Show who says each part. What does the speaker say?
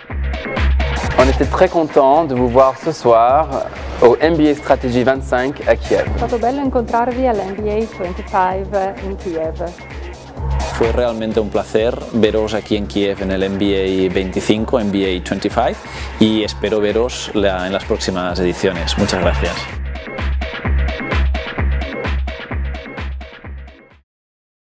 Speaker 1: On était très content de vous voir ce soir au MBA Stratégie 25 à Kiev.
Speaker 2: È stato bello incontrarvi all'MBA 25 in Kiev.
Speaker 3: Fue realmente un placer veros aquí en Kiev en el MBA 25, MBA 25 y espero veros en las próximas ediciones. Muchas gracias.